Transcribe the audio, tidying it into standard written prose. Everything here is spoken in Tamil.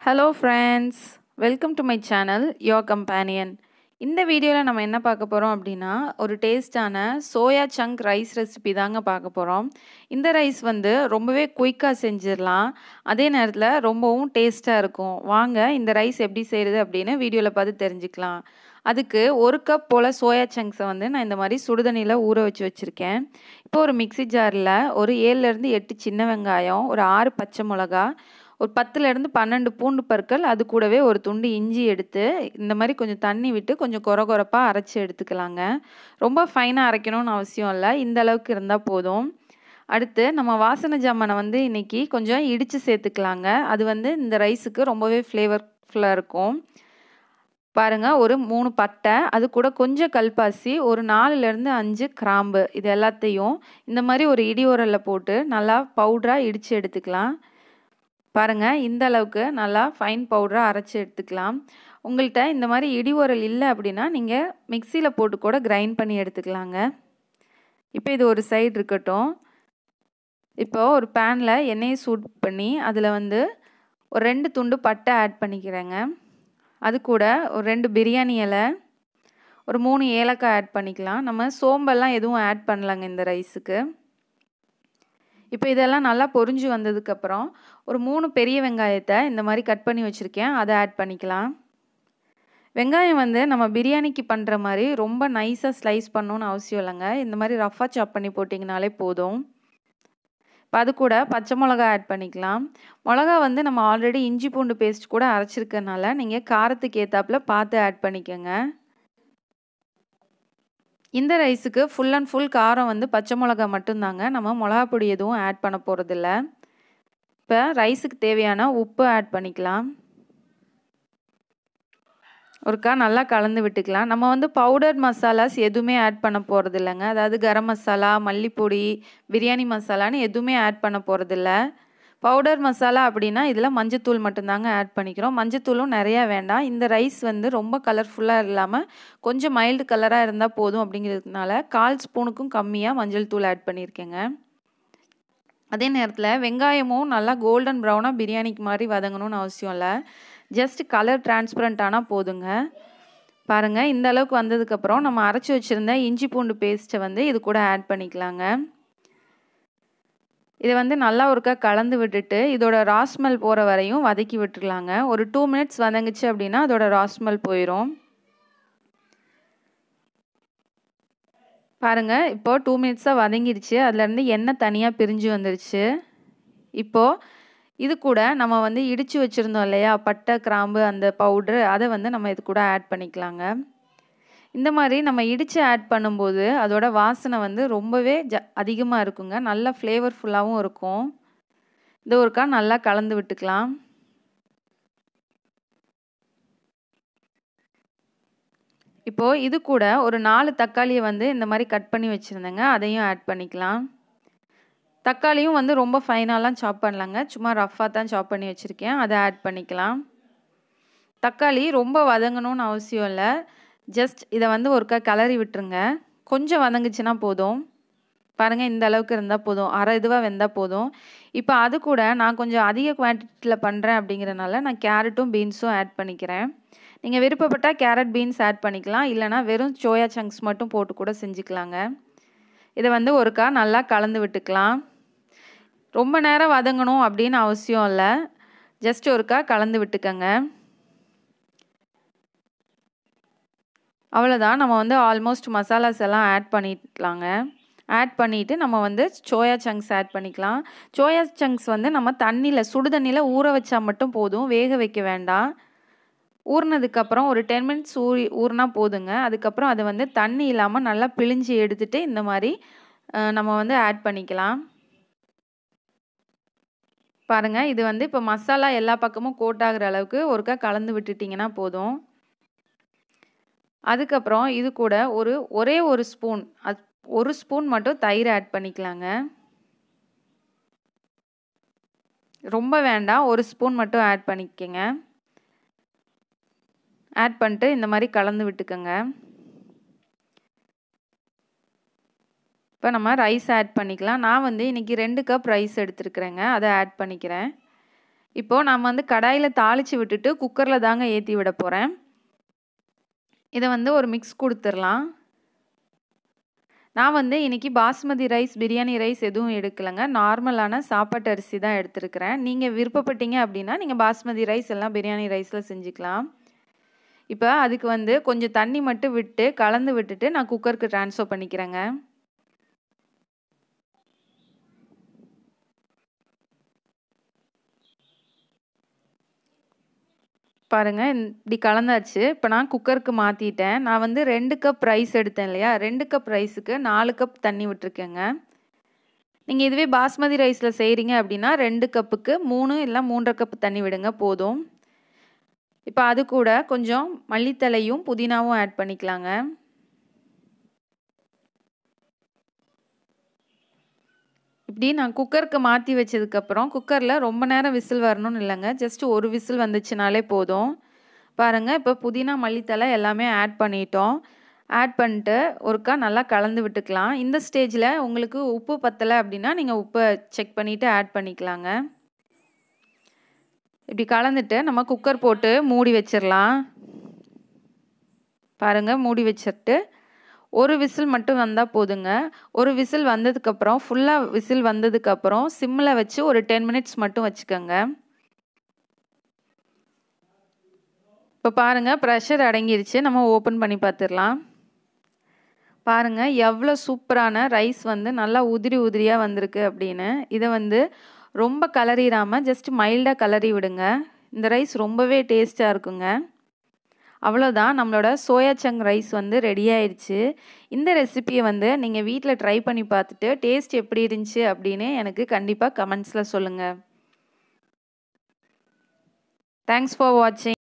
Hello friends, welcome to my channel, your companion. இந்த வீடியோவில் நம்ம என்ன பார்க்க போகிறோம் அப்படின்னா ஒரு டேஸ்டான சோயா சங்க் ரைஸ் ரெசிபி தாங்க பார்க்க போகிறோம். இந்த ரைஸ் வந்து ரொம்பவே குயிக்காக செஞ்சிடலாம், அதே நேரத்தில் ரொம்பவும் டேஸ்ட்டாக இருக்கும். வாங்க இந்த ரைஸ் எப்படி செய்கிறது அப்படின்னு வீடியோவில் பார்த்து தெரிஞ்சுக்கலாம். அதுக்கு ஒரு கப் போல் சோயா சங்க்ஸை வந்து நான் இந்த மாதிரி சுடுதண்ணியில் ஊற வச்சுருக்கேன். இப்போ ஒரு மிக்சி ஜாரில் ஒரு 7லேருந்து 8 சின்ன வெங்காயம், ஒரு 6 பச்சை மிளகா, ஒரு 10லேருந்து 12 பூண்டு பற்கள், அது கூடவே ஒரு துண்டு இஞ்சி எடுத்து இந்த மாதிரி கொஞ்சம் தண்ணி விட்டு கொஞ்சம் கொரகொரப்பாக அரைச்சி எடுத்துக்கலாங்க. ரொம்ப ஃபைனாக அரைக்கணும்னு அவசியம் இல்லை, இந்த அளவுக்கு இருந்தால் போதும். அடுத்து நம்ம வாசனை ஜாமானை வந்து இன்றைக்கி கொஞ்சம் இடித்து சேர்த்துக்கலாங்க. அது வந்து இந்த ரைஸுக்கு ரொம்பவே ஃப்ளேவர்ஃபுல்லாக இருக்கும். பாருங்கள், ஒரு 3 பட்டை, அது கூட கொஞ்சம் கல்பாசி, ஒரு 4லேருந்து 5 கிராம்பு, இது எல்லாத்தையும் இந்த மாதிரி ஒரு இடி உரலில் போட்டு நல்லா பவுடராக இடித்து எடுத்துக்கலாம். பாருங்கள், இந்த அளவுக்கு நல்லா ஃபைன் பவுடராக அரைச்சி எடுத்துக்கலாம். உங்கள்கிட்ட இந்த மாதிரி இடி உரல் இல்லை அப்படின்னா நீங்கள் மிக்சியில் போட்டு கூட கிரைண்ட் பண்ணி எடுத்துக்கலாங்க. இப்போ இது ஒரு சைடு இருக்கட்டும். இப்போது ஒரு பேனில் எண்ணெயை சூட் பண்ணி அதில் வந்து ஒரு 2 துண்டு பட்டை ஆட் பண்ணிக்கிறேங்க. அது கூட ஒரு 2 பிரியாணி இலை, ஒரு 3 ஏலக்காய் ஆட் பண்ணிக்கலாம். நம்ம சோம்பெல்லாம் எதுவும் ஆட் பண்ணலாங்க இந்த ரைஸுக்கு. இப்போ இதெல்லாம் நல்லா பொரிஞ்சு வந்ததுக்கப்புறம் ஒரு 3 பெரிய வெங்காயத்தை இந்த மாதிரி கட் பண்ணி வச்சுருக்கேன், அதை ஆட் பண்ணிக்கலாம். வெங்காயம் வந்து நம்ம பிரியாணிக்கு பண்ணுற மாதிரி ரொம்ப நைஸாக ஸ்லைஸ் பண்ணணுன்னு அவசியம் இல்லைங்க. இந்த மாதிரி ரஃபாக சாப் பண்ணி போட்டிங்கனாலே போதும். இப்போ அது கூட பச்சை மிளகா ஆட் பண்ணிக்கலாம். மிளகா வந்து நம்ம ஆல்ரெடி இஞ்சி பூண்டு பேஸ்ட் கூட அரைச்சிருக்கனால நீங்கள் காரத்துக்கு ஏற்றாப்புல பார்த்து ஆட் பண்ணிக்கோங்க. இந்த ரைஸுக்கு ஃபுல் அண்ட் ஃபுல் காரம் வந்து பச்சை மிளகா மட்டும்தாங்க, நம்ம மிளகா பொடி எதுவும் ஆட் பண்ண போகிறதில்ல. இப்போ ரைஸுக்கு தேவையான உப்பு ஆட் பண்ணிக்கலாம். ஒருக்கா நல்லா கலந்து விட்டுக்கலாம். நம்ம வந்து பவுடர் மசாலாஸ் எதுவுமே ஆட் பண்ண போகிறது இல்லைங்க. அதாவது கரம் மசாலா, மல்லிப்பொடி, பிரியாணி மசாலான்னு எதுவுமே ஆட் பண்ண போகிறதில்ல. பவுடர் மசாலா அப்படின்னா இதில் மஞ்சத்தூள் மட்டும்தாங்க ஆட் பண்ணிக்கிறோம். மஞ்சத்தூளும் நிறையா வேண்டாம். இந்த ரைஸ் வந்து ரொம்ப கலர்ஃபுல்லாக இல்லாமல் கொஞ்சம் மைல்டு கலராக இருந்தால் போதும் அப்படிங்கிறதுனால 1/4 ஸ்பூனுக்கும் கம்மியாக மஞ்சள் தூள் ஆட் பண்ணியிருக்கேங்க. அதே நேரத்தில் வெங்காயமும் நல்லா கோல்டன் ப்ரௌனாக பிரியாணிக்கு மாதிரி வதங்கணும்னு அவசியம் இல்லை, ஜஸ்ட் கலர் டிரான்ஸ்பரண்ட் ஆனால் போதுங்க. பாருங்கள், இந்த அளவுக்கு வந்ததுக்கப்புறம் நம்ம அரைச்சி வச்சுருந்த இஞ்சி பூண்டு பேஸ்ட்டை வந்து இது கூட ஆட் பண்ணிக்கலாங்க. இதை வந்து நல்லா ஒருக்கா கலந்து விட்டுட்டு இதோட ராஸ்மெல் போகிற வரையும் வதக்கி விட்டுருலாங்க. ஒரு 2 மினிட்ஸ் வதங்குச்சு அப்படின்னா அதோட ராஸ்மெல் போயிடும். பாருங்கள், இப்போது 2 மினிட்ஸாக வதங்கிடுச்சு. அதுலேருந்து எண்ணெய் தனியாக பிரிஞ்சு வந்துடுச்சு. இப்போது இது கூட நம்ம வந்து இடித்து வச்சுருந்தோம் இல்லையா பட்டை கிராம்பு அந்த பவுட்ரு, அதை வந்து நம்ம இது கூட ஆட் பண்ணிக்கலாங்க. இந்த மாதிரி நம்ம இடித்து ஆட் பண்ணும்போது அதோட வாசனை வந்து ரொம்பவே அதிகமாக இருக்குங்க, நல்ல ஃப்ளேவர்ஃபுல்லாகவும் இருக்கும். இது ஒருக்கா நல்லா கலந்து விட்டுக்கலாம். இப்போது இது கூட ஒரு 4 தக்காளியை வந்து இந்த மாதிரி கட் பண்ணி வச்சுருந்தேங்க, அதையும் ஆட் பண்ணிக்கலாம். தக்காளியும் வந்து ரொம்ப ஃபைனாலாம் சாப் பண்ணலாங்க, சும்மா ரஃப்பாக தான் சாப் பண்ணி வச்சுருக்கேன், அதை ஆட் பண்ணிக்கலாம். தக்காளி ரொம்ப வதங்கணும்னு அவசியம் இல்லை, ஜஸ்ட் இதை வந்து ஒருக்கா கிளறி விட்டுருங்க. கொஞ்சம் வதங்குச்சுன்னா போதும். பாருங்கள், இந்த அளவுக்கு இருந்தால் போதும், அரை இதுவாக வெந்தால் போதும். இப்போ அது கூட நான் கொஞ்சம் அதிக குவான்டிட்டியில் பண்ணுறேன் அப்படிங்கிறனால நான் கேரட்டும் பீன்ஸும் ஆட் பண்ணிக்கிறேன். நீங்கள் விருப்பப்பட்டால் கேரட் பீன்ஸ் ஆட் பண்ணிக்கலாம், இல்லைனா வெறும் சோயா சங்க்ஸ் மட்டும் போட்டு கூட செஞ்சுக்கலாங்க. இதை வந்து ஒருக்கா நல்லா கலந்து விட்டுக்கலாம். ரொம்ப நேரம் வதங்கணும் அப்படின்னு அவசியம் இல்லை, ஜஸ்ட் ஒருக்கா கலந்து விட்டுக்கங்க. அவ்வளோதான், நம்ம வந்து ஆல்மோஸ்ட் மசாலாஸ் எல்லாம் ஆட் பண்ணிக்கலாங்க. ஆட் பண்ணிவிட்டு நம்ம வந்து சோயா சங்க்ஸ் ஆட் பண்ணிக்கலாம். சோயா சங்க்ஸ் வந்து நம்ம தண்ணியில் சுடுதண்ணியில் ஊற வச்சா மட்டும் போதும், வேக வைக்க வேண்டாம். ஊறினதுக்கப்புறம் ஒரு 10 மினிட்ஸ் ஊறினா போதுங்க. அதுக்கப்புறம் அதை வந்து தண்ணி இல்லாமல் நல்லா பிழிஞ்சு எடுத்துகிட்டு இந்த மாதிரி நம்ம வந்து ஆட் பண்ணிக்கலாம். பாருங்கள், இது வந்து இப்போ மசாலா எல்லா பக்கமும் கோட் ஆகிற அளவுக்கு ஒருக்கா கலந்து விட்டுட்டிங்கன்னா போதும். அதுக்கப்புறம் இது கூட ஒரே ஒரு ஸ்பூன், ஒரு ஸ்பூன் மட்டும் தயிர் ஆட் பண்ணிக்கலாங்க. ரொம்ப வேண்டாம், ஒரு ஸ்பூன் மட்டும் ஆட் பண்ணிக்கங்க. ஆட் பண்ணிட்டு இந்த மாதிரி கலந்து விட்டுக்கோங்க. இப்போ நம்ம ரைஸ் ஆட் பண்ணிக்கலாம். நான் வந்து இன்றைக்கி 2 கப் ரைஸ் எடுத்துருக்குறேங்க, அதை ஆட் பண்ணிக்கிறேன். இப்போது நான் வந்து கடாயில் தாளித்து விட்டுட்டு குக்கரில் தாங்க ஏற்றி விட போகிறேன். இதை வந்து ஒரு மிக்ஸ் கொடுத்துடலாம். நான் வந்து இன்றைக்கி பாஸ்மதி ரைஸ், பிரியாணி ரைஸ் எதுவும் எடுக்கலைங்க. நார்மலான சாப்பாட்டு அரிசி தான் எடுத்துருக்கிறேன். நீங்கள் விருப்பப்பட்டீங்க அப்படின்னா நீங்கள் பாஸ்மதி ரைஸ் எல்லாம் பிரியாணி ரைஸில் செஞ்சுக்கலாம். இப்போ அதுக்கு வந்து கொஞ்சம் தண்ணி மட்டும் விட்டு கலந்து விட்டுட்டு நான் குக்கருக்கு ட்ரான்ஸ்ஃபர் பண்ணிக்கிறேங்க. பாருங்கள், இப்படி கலந்தாச்சு. இப்போ நான் குக்கருக்கு மாற்றிட்டேன். நான் வந்து 2 கப் ரைஸ் எடுத்தேன் இல்லையா, 2 கப் ரைஸுக்கு 4 கப் தண்ணி விட்டுருக்கேங்க. நீங்கள் இதுவே பாஸ்மதி ரைஸில் செய்கிறீங்க அப்படின்னா 2 கப்புக்கு 3 இல்லை 3.5 கப் தண்ணி விடுங்க போதும். இப்போ அது கூட கொஞ்சம் மல்லித்தலையும் புதினாவும் ஆட் பண்ணிக்கலாங்க. இப்படி நான் குக்கருக்கு மாற்றி வச்சதுக்கப்புறம் குக்கரில் ரொம்ப நேரம் விசில் வரணும்னு இல்லைங்க, ஜஸ்ட் ஒரு விசில் வந்துச்சுனாலே போதும். பாருங்கள், இப்போ புதினா மல்லித்தலை எல்லாமே ஆட் பண்ணிட்டோம். ஆட் பண்ணிட்டு ஒருக்கா நல்லா கலந்து விட்டுக்கலாம். இந்த ஸ்டேஜில் உங்களுக்கு உப்பு பத்தலை அப்படின்னா நீங்கள் உப்பை செக் பண்ணிவிட்டு ஆட் பண்ணிக்கலாங்க. இப்படி கலந்துட்டு நம்ம குக்கர் போட்டு மூடி வச்சிடலாம். பாருங்கள், மூடி வச்சுட்டு ஒரு விசில் மட்டும் வந்தால் போதுங்க. ஒரு விசில் வந்ததுக்கப்புறம் ஃபுல்லாக விசில் வந்ததுக்கப்புறம் சிம்மில் வச்சு ஒரு 10 மினிட்ஸ் மட்டும் வச்சுக்கோங்க. இப்போ பாருங்கள், ப்ரெஷர் அடங்கிருச்சு. நம்ம ஓப்பன் பண்ணி பார்த்துடலாம். பாருங்கள், எவ்வளோ சூப்பரான ரைஸ் வந்து நல்லா உதிரி உதிரியாக வந்திருக்கு அப்படின்னு. இதை வந்து ரொம்ப கலரிடாமல் ஜஸ்ட் மைல்டாக கலரி விடுங்க. இந்த ரைஸ் ரொம்பவே டேஸ்ட்டாக இருக்குங்க. அவ்வளோதான், நம்மளோட சோயா சங்க் ரைஸ் வந்து ரெடி ஆயிடுச்சு. இந்த ரெசிபியை வந்து நீங்கள் வீட்டில் ட்ரை பண்ணி பார்த்துட்டு டேஸ்ட் எப்படி இருந்துச்சு அப்படின்னு எனக்கு கண்டிப்பாக கமெண்ட்ஸில் சொல்லுங்கள். தேங்க்ஸ் ஃபார் வாட்சிங்.